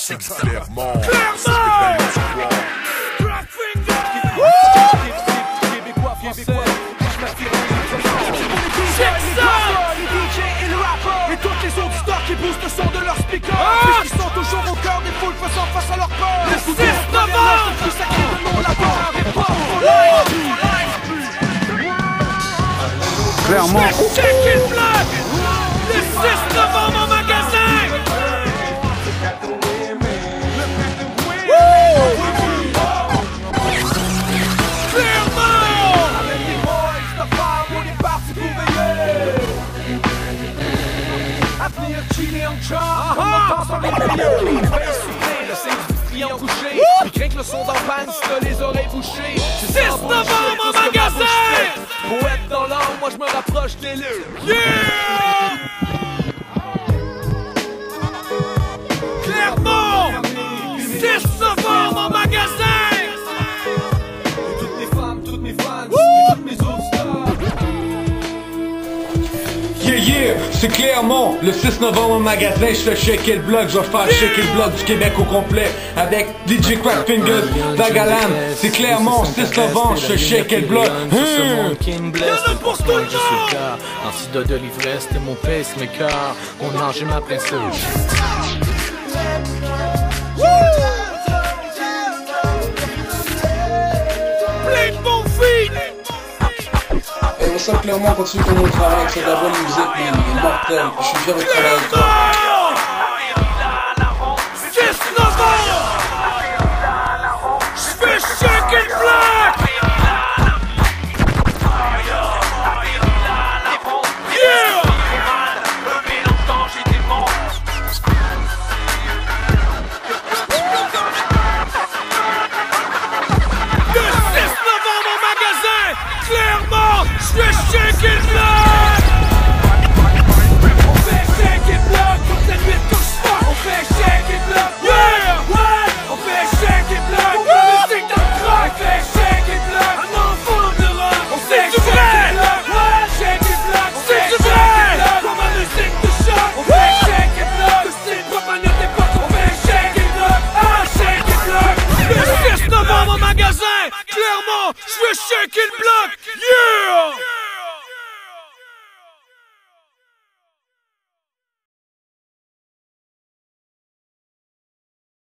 c'est clairement. Et toutes les autres stars qui boostent le son de leur speaker, puisqu'ils sont toujours au cœur des foules faisant face à leur peur. Le 6 novembre, le plus sacré de nos labors, et pas pour Clairement. Check it black. Le 6 novembre en magasin. Clairement. Avec les boys, la femme, on est parti pour veiller. À venir chiller en char, on danse dans les meilleurs clips. Le sein du client couché, puis craint que le son d'en panne si t'as les oreilles bouchées. 6 novembre en magasin. Poète dans l'âme, moi je me rapproche des lieux. Yeah! Clermont! 6 novembre en magasin! Toutes mes femmes, toutes mes fans, toutes mes autres stars. Yeah, yeah, c'est Clermont, le 6 novembre au magasin, je fais shaker le bloc, je vais faire shaker le bloc du Québec au complet, avec DJ Crackfingers, Dagalan, c'est Clermont, 6 novembre, je fais shaker le bloc. Y'en a pour tout le monde! Antidote de l'ivresse, t'es mon pacemaker, mon ange et ma princesse. Plein de bons filles! Et ça, clairement, continue comme on travaille, c'est de la bonne musique, man. Mortel. Je suis fier de travailler avec toi. 6 novembre! J'fais shaker le bloc! Yeah! Le 6 novembre au magasin! Clairement, j'fais shaker le bloc! On fait shaker le bloc toute la nuit comme ça! On fait shaker le bloc! Yeah! Ouais! On fait shaker le bloc! Pour la musique dans le rock! On fait shaker le bloc! Un enfant de rock! On fait shaker le bloc! Ouais! Shaker le bloc! On fait shaker le bloc! Comme la musique de choc! On fait shaker le bloc! Le style propre à notre époque! On fait shaker le bloc! Ah! Shaker le bloc! Le 6 novembre au magasin! Clairement, je vais shaker le bloc! Yeah!